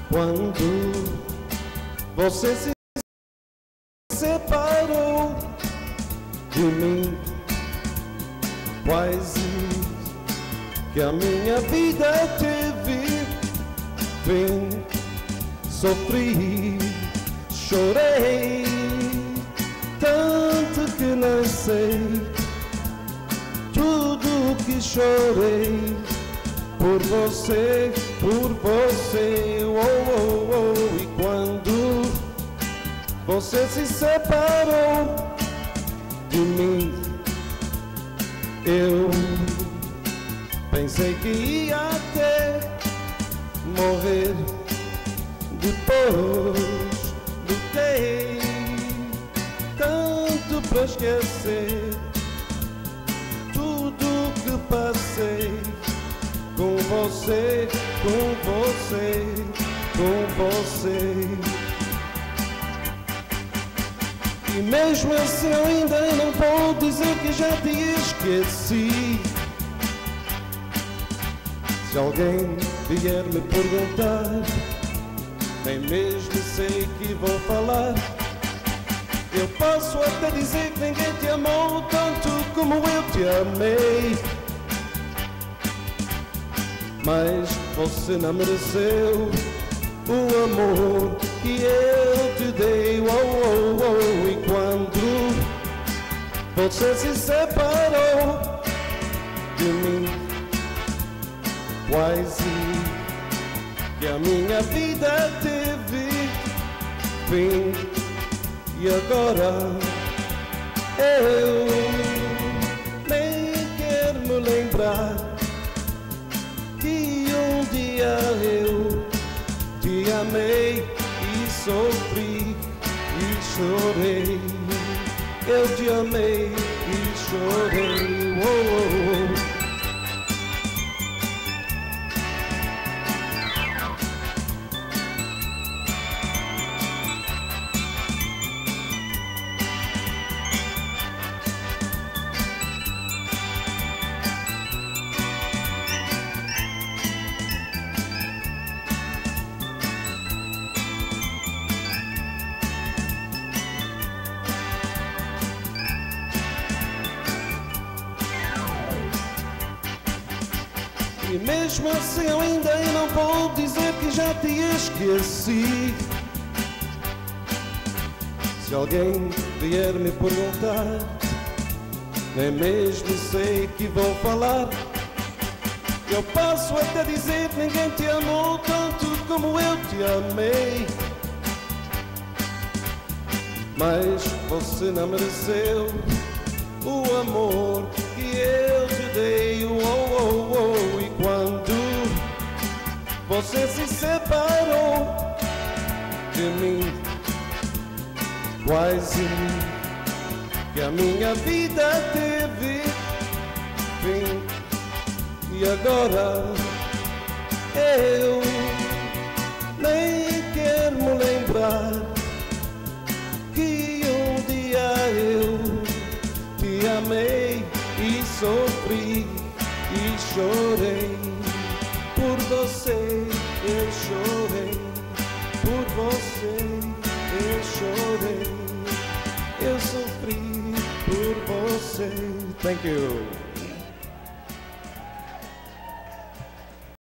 Quando você se separou de mim, quase que a minha vida teve fim. Sofri, chorei, tanto que não sei tudo que chorei por você, oh, oh, oh. E quando você se separou de mim, eu pensei que ia até morrer. Depois lutei tanto pra esquecer tudo que passei com você, com você, com você. E mesmo assim eu ainda não vou dizer que já te esqueci. Se alguém vier me perguntar, nem mesmo sei que vou falar. Eu posso até dizer que ninguém te amou tanto como eu te amei, mas você não mereceu o amor que eu te dei, oh, oh, oh. E quando você se separou de mim, quase que a minha vida teve fim. E agora eu nem quero me lembrar que um dia eu te amei e sofri e chorei. Eu te amei e chorei, oh, oh, oh. E mesmo assim eu ainda não vou dizer que já te esqueci. Se alguém vier me perguntar, nem mesmo sei que vou falar. Eu posso até dizer que ninguém te amou tanto como eu te amei, mas você não mereceu o amor que eu te dei, oh, oh, oh. E quando você se separou de mim, quase que a minha vida teve fim. E agora eu nem quero me lembrar que um dia eu te amei e sofri e chorei por você. Eu chorei por você, eu chorei, eu sofri por você. Thank you.